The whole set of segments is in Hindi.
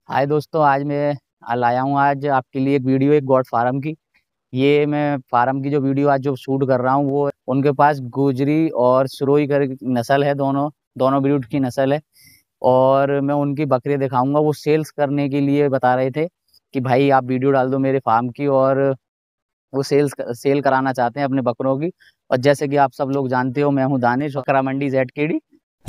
हाय दोस्तों, आज मैं लाया हूँ आज आपके लिए एक वीडियो, एक गॉड फार्म की। ये मैं फार्म की जो वीडियो आज जो शूट कर रहा हूँ वो उनके पास गुजरी और सुरोई कर नस्ल है। दोनों दोनों ब्रीड की नस्ल है। और मैं उनकी बकरी दिखाऊंगा। वो सेल्स करने के लिए बता रहे थे कि भाई आप वीडियो डाल दो मेरे फार्म की। और वो सेल कराना चाहते हैं अपने बकरों की। और जैसे कि आप सब लोग जानते हो, मैं हूँ दानिश, बकरा मंडी ZKD।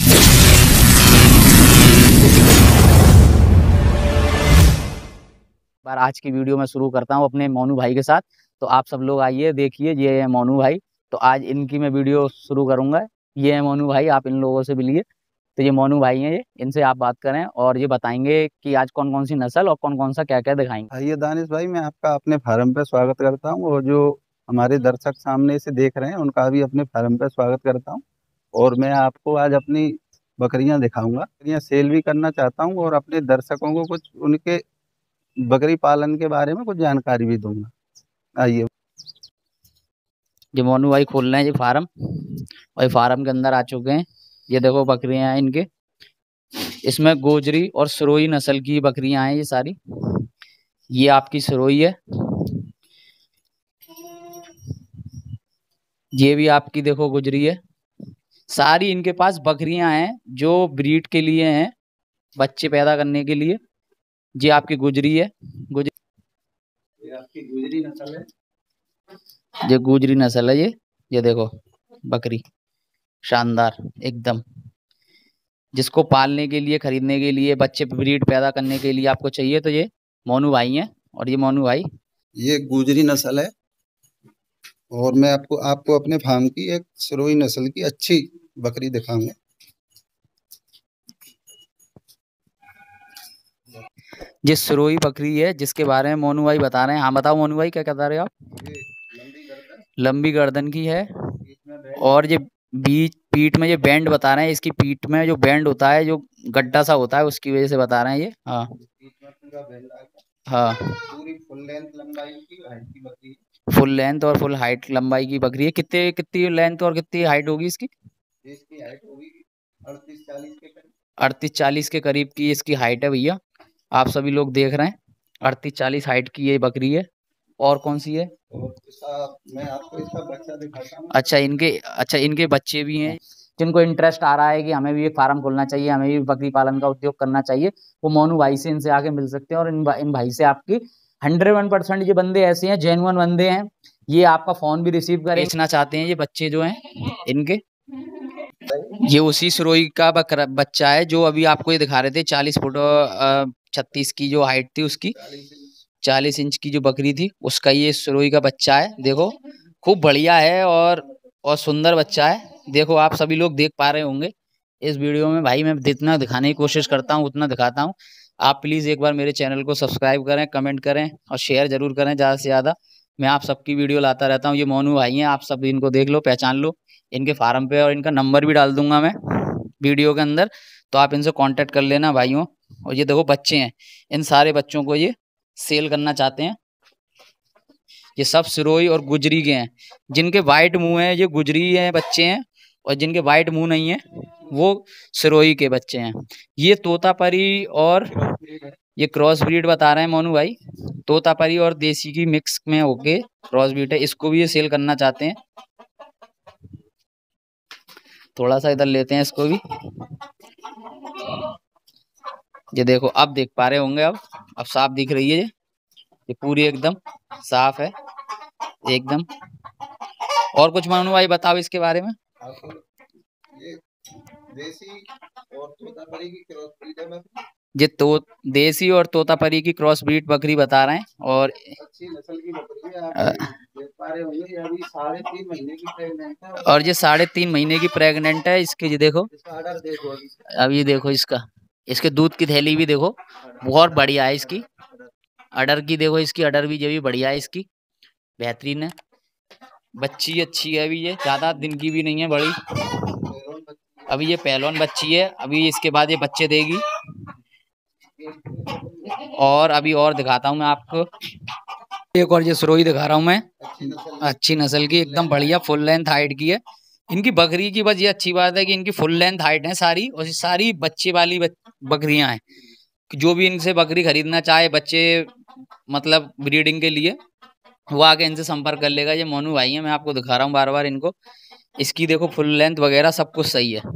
बार आज की वीडियो मैं शुरू करता हूँ अपने मोनू भाई के साथ। तो आप सब लोग आइए, देखिए, ये है मोनू भाई। तो आज इनकी मैं वीडियो शुरू करूंगा। ये है मोनू भाई, आप इन लोगों से मिलिए। तो ये मोनू भाई हैं, ये इनसे आप बात करें और ये बताएंगे कि आज कौन कौन सी नस्ल और कौन कौन सा क्या क्या दिखाएंगे। आइए दानिश भाई, मैं आपका अपने फार्म पे स्वागत करता हूँ और जो हमारे दर्शक सामने से देख रहे हैं उनका भी अपने फार्म पे स्वागत करता हूँ। और मैं आपको आज अपनी बकरियां दिखाऊंगा। बकरियां सेल भी करना चाहता हूँ और अपने दर्शकों को कुछ उनके बकरी पालन के बारे में कुछ जानकारी भी दूंगा। आइए। ये मोनू भाई खोल रहे हैं ये फार्म, और ये फार्म के अंदर आ चुके हैं। ये देखो बकरियां हैं इनके। इसमें गोजरी और सरोई नस्ल की बकरियां हैं ये सारी। ये आपकी सरोई है। ये भी आपकी देखो गुजरी है। सारी इनके पास बकरियां हैं जो ब्रीड के लिए हैं, बच्चे पैदा करने के लिए। जी आपकी गुजरी है। गुजरी, ये आपकी गुजरी नस्ल है। ये गुजरी नस्ल है। ये देखो बकरी, शानदार एकदम। जिसको पालने के लिए, खरीदने के लिए, बच्चे ब्रीड पैदा करने के लिए आपको चाहिए तो ये मोनू भाई हैं। और ये मोनू भाई, ये गुजरी नस्ल है और मैं आपको आपको अपने फार्म की एक सिरोही नस्ल की अच्छी बकरी दिखाऊंगा। ये सुरोई बकरी है जिसके बारे में मोनू भाई बता रहे हैं। हाँ बताओ मोनू भाई, क्या बता रहे हो आप। ये लंबी गर्दन, लंबी गर्दन की है। बीच में बैंड, और ये बीच पीठ में ये बैंड बता रहे हैं। इसकी पीठ में जो बैंड होता है, जो गड्ढा सा होता है, उसकी वजह से बता रहे हैं ये। हाँ बीच में पूरा बैंड आएगा। हाँ। पूरी फुल लेंथ लंबाई की हाइट की बकरी फुल लेंथ और फुल हाइट लंबाई की बकरी है। कितने कितनी लेंथ और कितनी हाइट होगी इसकी। है। इसकी हाइट होगी 38-40 के करीब। 38-40 के करीब की इसकी हाइट है भैया। आप सभी लोग देख रहे हैं, 38-40 हाइट की ये बकरी है। और कौन सी है। और मैं आपको इसका बच्चा दिखाता हूँ। अच्छा इनके बच्चे भी हैं। जिनको इंटरेस्ट आ रहा है कि हमें भी एक फार्म खोलना चाहिए, हमें भी बकरी पालन का उद्योग करना चाहिए, वो मोनू भाई से इनसे आके मिल सकते हैं। और इन भाई से आपकी 101% ये बंदे ऐसे हैं, जेन्युइन बंदे हैं। ये आपका फोन भी रिसीव करें, बेचना चाहते हैं ये बच्चे जो हैं इनके। ये उसी सुरोई का बकरा बच्चा है जो अभी आपको ये दिखा रहे थे। 40 फुट 36 की जो हाइट थी उसकी, 40 इंच की जो बकरी थी उसका ये सुरोई का बच्चा है। देखो खूब बढ़िया है और सुंदर बच्चा है। देखो आप सभी लोग देख पा रहे होंगे इस वीडियो में। भाई मैं जितना दिखाने की कोशिश करता हूँ उतना दिखाता हूँ। आप प्लीज एक बार मेरे चैनल को सब्सक्राइब करें, कमेंट करें और शेयर जरूर करें ज्यादा से ज्यादा। मैं आप सबकी वीडियो लाता रहता हूँ। ये मोनू भाई हैं, आप सब इनको देख लो, पहचान लो इनके फार्म पे। और इनका नंबर भी डाल दूंगा मैं वीडियो के अंदर, तो आप इनसे कांटेक्ट कर लेना भाइयों। और ये देखो बच्चे हैं, इन सारे बच्चों को ये सेल करना चाहते हैं। ये सब सिरोही और गुजरी के हैं। जिनके वाइट मुंह है ये गुजरी है बच्चे हैं, और जिनके वाइट मुंह नहीं है वो सिरोही के बच्चे हैं। ये तोतापरी और ये क्रॉस ब्रीड बता रहे हैं मोनू भाई। तोतापरी और देसी की मिक्स में होके क्रॉस ब्रीड है। इसको भी ये सेल करना चाहते हैं। थोड़ा सा इधर लेते हैं इसको भी। ये देखो अब देख पा रहे होंगे, अब साफ दिख रही है ये पूरी एकदम साफ है एकदम। और कुछ मोनू भाई बताओ इसके बारे में। आपको ये देसी और तोतापरी की क्रॉस ब्रीड है बकरी। ये तो देसी और तोतापरी की क्रॉस ब्रीड बकरी बता रहे हैं। और अच्छी नस्ल की बकरी है। आप अ, देख पा रहे होंगे, ये अभी 3.5 महीने की प्रेग्नेंट है। और ये 3.5 महीने की प्रेग्नेंट है। इसके ये देखो, इसका ऑर्डर देखो अभी। अब ये देखो इसका, इसके दूध की थैली भी देखो, बहुत बढ़िया है इसकी। अडर की देखो, इसकी अडर भी, ये भी बढ़िया है इसकी, बेहतरीन है। बच्ची अच्छी है, अभी ये ज्यादा दिन की भी नहीं है, बड़ी। अभी ये पहलौन बच्ची है, अभी इसके बाद ये बच्चे देगी। और अभी और दिखाता हूँ मैं आपको एक और, ये सुरोही दिखा रहा हूँ मैं। अच्छी नस्ल की एकदम बढ़िया फुल लेंथ हाइट की है इनकी बकरी की। बस ये अच्छी बात है कि इनकी फुल लेंथ हाइट है सारी, और सारी बच्चे वाली बकरियां हैं। जो भी इनसे बकरी खरीदना चाहे बच्चे मतलब ब्रीडिंग के लिए, वो आके इनसे संपर्क कर लेगा। ये मोनू भाई है, मैं आपको दिखा रहा हूँ बार बार इनको। इसकी देखो फुल लेंथ वगैरह सब कुछ सही है।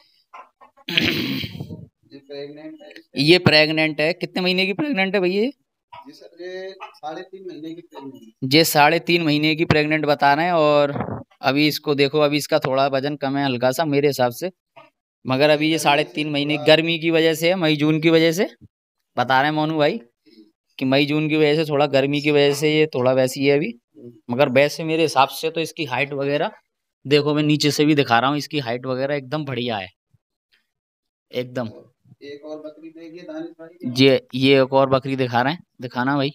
ये प्रेग्नेंट है। कितने महीने की प्रेग्नेंट है भैया? जी सर, ये 3.5 महीने की प्रेग्नेंट। ये 3.5 महीने की प्रेग्नेंट बता रहे हैं। और अभी इसको देखो, अभी इसका थोड़ा वजन कम है हल्का सा मेरे हिसाब से, मगर अभी ये 3.5 महीने गर्मी की वजह से है, मई जून की वजह से बता रहे हैं मोनू भाई कि मई जून की वजह से, थोड़ा गर्मी की वजह से ये थोड़ा वैसी है अभी। मगर वैसे मेरे हिसाब से तो इसकी हाइट वगैरह देखो, मैं नीचे से भी दिखा रहा हूँ, इसकी हाइट वगैरह एकदम बढ़िया है एकदम। एक और बकरी देखिए दानिश भाई, ये एक और बकरी दिखा रहे हैं, दिखाना भाई।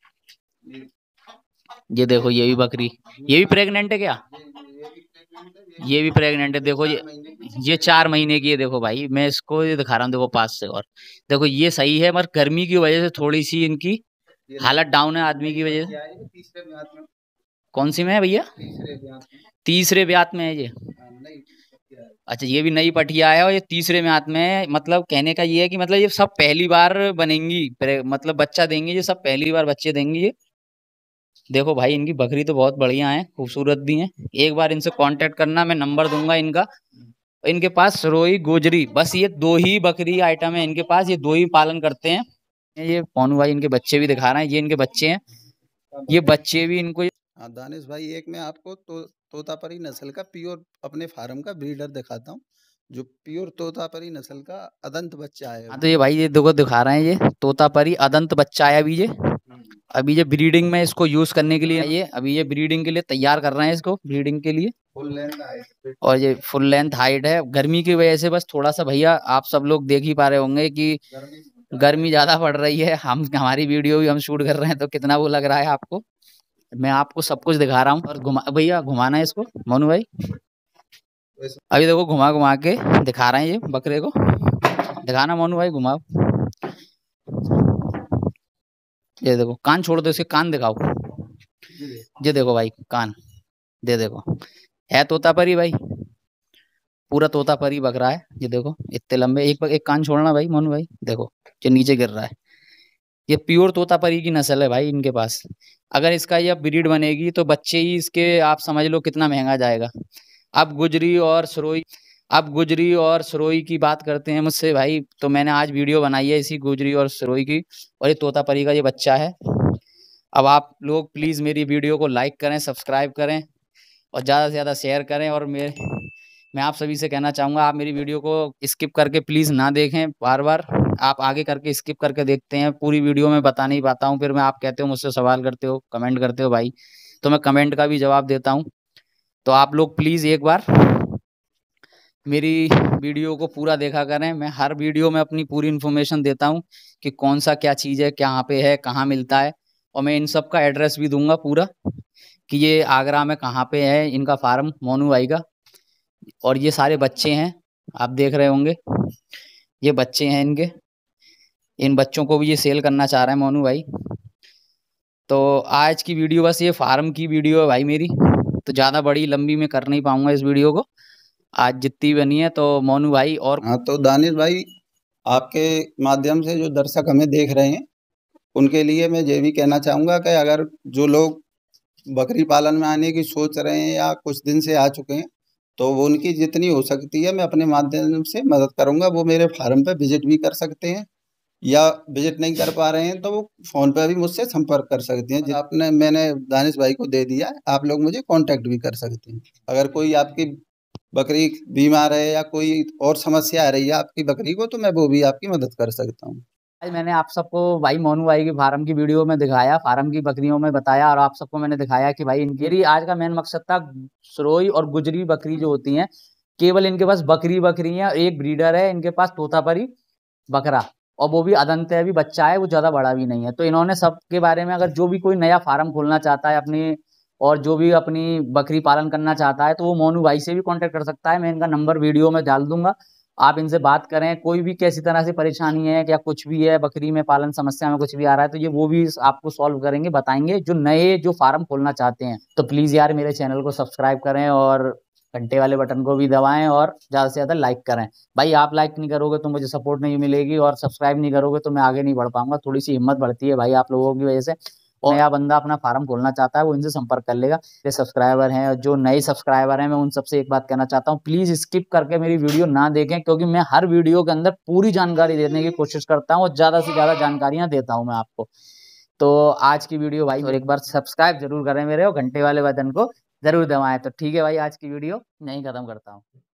ये देखो, ये भी बकरी, ये भी प्रेग्नेंट है क्या? ये भी प्रेग्नेंट है। देखो ये 4 महीने की है। देखो भाई, मैं इसको ये दिखा रहा हूँ, देखो पास से। और देखो ये सही है, मगर गर्मी की वजह से थोड़ी सी इनकी हालत डाउन है आदमी की वजह से। कौन सी में है भैया? तीसरे ब्यात में है ये। अच्छा, ये भी नई पटिया है और ये तीसरे ब्यात में है। मतलब कहने का ये है कि मतलब ये सब पहली बार बनेंगी, मतलब बच्चा देंगे, ये सब पहली बार बच्चे देंगी ये। देखो भाई, इनकी बकरी तो बहुत बढ़िया है, खूबसूरत भी है। एक बार इनसे कांटेक्ट करना, मैं नंबर दूंगा इनका। इनके पास सरोई गोजरी, बस ये 2 ही बकरी आइटम है इनके पास, ये 2 ही पालन करते हैं। ये पोनू भाई इनके बच्चे भी दिखा रहे हैं, ये इनके बच्चे हैं। ये बच्चे भी इनको। हाँ दानिश भाई, एक मैं आपको तोतापरी नस्ल का प्योर अपने फार्म का ब्रीडर दिखाता हूँ, जो प्योर तोतापरी नस्ल का अदंत बच्चा है। हाँ, तो ये भाई ये देखो दिखा रहे हैं, ये तोतापरी अदंत बच्चा है अभी ये। अभी ये ब्रीडिंग में इसको यूज करने के लिए, ये अभी ये ब्रीडिंग के लिए तैयार कर रहे हैं इसको, ब्रीडिंग के लिए। फुल लेंथ हाइट, और ये फुल लेंथ हाइट है। गर्मी की वजह से बस थोड़ा सा भैया, आप सब लोग देख ही पा रहे होंगे कि गर्मी ज्यादा पड़ रही है। हमारी वीडियो भी हम शूट कर रहे हैं, तो कितना वो लग रहा है आपको। मैं आपको सब कुछ दिखा रहा हूँ। और भैया घुमाना है इसको मोनू भाई। अभी देखो घुमा घुमा के दिखा रहे हैं ये बकरे को। दिखाना मोनू भाई, घुमाओ। ये देखो कान छोड़ दो, इसके कान दिखाओ। ये देखो भाई कान, दे देखो, है तोतापरी भाई, पूरा तोतापरी बकरा है। ये देखो इतने लंबे। एक कान छोड़ना भाई मोनू भाई, देखो जो नीचे गिर रहा है। ये प्योर तोतापरी की नस्ल है भाई इनके पास। अगर इसका ये ब्रीड बनेगी तो बच्चे ही इसके आप समझ लो कितना महंगा जाएगा। अब गुजरी और सरोई की बात करते हैं मुझसे भाई, तो मैंने आज वीडियो बनाई है इसी गुजरी और सरोई की। और ये तोतापरी का ये बच्चा है। अब आप लोग प्लीज़ मेरी वीडियो को लाइक करें, सब्सक्राइब करें और ज़्यादा से ज़्यादा शेयर करें। और मैं आप सभी से कहना चाहूँगा, आप मेरी वीडियो को स्किप करके प्लीज़ ना देखें बार बार। आप आगे करके स्किप करके देखते हैं, पूरी वीडियो में बता नहीं पाता हूँ। फिर मैं आप कहते हो मुझसे सवाल करते हो, कमेंट करते हो भाई, तो मैं कमेंट का भी जवाब देता हूँ। तो आप लोग प्लीज़ एक बार मेरी वीडियो को पूरा देखा करें। मैं हर वीडियो में अपनी पूरी इन्फॉर्मेशन देता हूँ कि कौन सा क्या चीज़ है, कहाँ पे है, कहाँ मिलता है। और मैं इन सब का एड्रेस भी दूंगा पूरा, कि ये आगरा में कहाँ पे है इनका फार्म मोनू भाई का। और ये सारे बच्चे हैं, आप देख रहे होंगे, ये बच्चे हैं इनके। इन बच्चों को भी ये सेल करना चाह रहे हैं मोनू भाई। तो आज की वीडियो बस ये फार्म की वीडियो है भाई मेरी, तो ज़्यादा बड़ी लंबी मैं कर नहीं पाऊंगा इस वीडियो को। आज जितनी बनी है तो मोनू भाई और हाँ तो दानिश भाई, आपके माध्यम से जो दर्शक हमें देख रहे हैं, उनके लिए मैं ये भी कहना चाहूँगा कि अगर जो लोग बकरी पालन में आने की सोच रहे हैं या कुछ दिन से आ चुके हैं, तो वो उनकी जितनी हो सकती है मैं अपने माध्यम से मदद करूँगा। वो मेरे फार्म पे विजिट भी कर सकते हैं, या विजिट नहीं कर पा रहे हैं तो वो फ़ोन पे भी मुझसे संपर्क कर सकते हैं। मैंने दानिश भाई को दे दिया, आप लोग मुझे कांटेक्ट भी कर सकते हैं। अगर कोई आपकी बकरी बीमार है या कोई और समस्या आ रही है आपकी बकरी को, तो मैं वो भी आपकी मदद कर सकता हूँ। आज मैंने आप सबको भाई मोनू भाई की फार्म की वीडियो में दिखाया, फार्म की बकरियों में बताया, और आप सबको मैंने दिखाया कि भाई इनकी आज का मेन मकसद था सरोई और गुजरी बकरी जो होती हैं, केवल इनके पास बकरी है। एक ब्रीडर है इनके पास तोतापरी बकरा, और वो भी अदंत है, अभी बच्चा है, वो ज्यादा बड़ा भी नहीं है। तो इन्होंने सबके बारे में, अगर जो भी कोई नया फार्म खोलना चाहता है अपनी, और जो भी अपनी बकरी पालन करना चाहता है, तो वो मोनू भाई से भी कांटेक्ट कर सकता है। मैं इनका नंबर वीडियो में डाल दूंगा, आप इनसे बात करें। कोई भी कैसी तरह से परेशानी है या कुछ भी है, बकरी में पालन समस्या में कुछ भी आ रहा है, तो ये वो भी आपको सॉल्व करेंगे, बताएंगे, जो नए जो फार्म खोलना चाहते हैं। तो प्लीज यार मेरे चैनल को सब्सक्राइब करें और घंटे वाले बटन को भी दबाएं और ज़्यादा से ज़्यादा लाइक करें। भाई आप लाइक नहीं करोगे तो मुझे सपोर्ट नहीं मिलेगी, और सब्सक्राइब नहीं करोगे तो मैं आगे नहीं बढ़ पाऊंगा। थोड़ी सी हिम्मत बढ़ती है भाई आप लोगों की वजह से। और नया बंदा अपना फार्म खोलना चाहता है वो इनसे संपर्क कर लेगा। ये सब्सक्राइबर हैं, जो नए सब्सक्राइबर हैं, मैं उन सबसे एक बात कहना चाहता हूँ, प्लीज स्किप करके मेरी वीडियो ना देखें, क्योंकि मैं हर वीडियो के अंदर पूरी जानकारी देने की कोशिश करता हूँ और ज्यादा से ज्यादा जानकारियां देता हूँ मैं आपको। तो आज की वीडियो भाई, और एक बार सब्सक्राइब जरूर करें मेरे, और घंटे वाले बटन को जरूर दबाएं। तो ठीक है भाई, आज की वीडियो यहीं खत्म करता हूँ।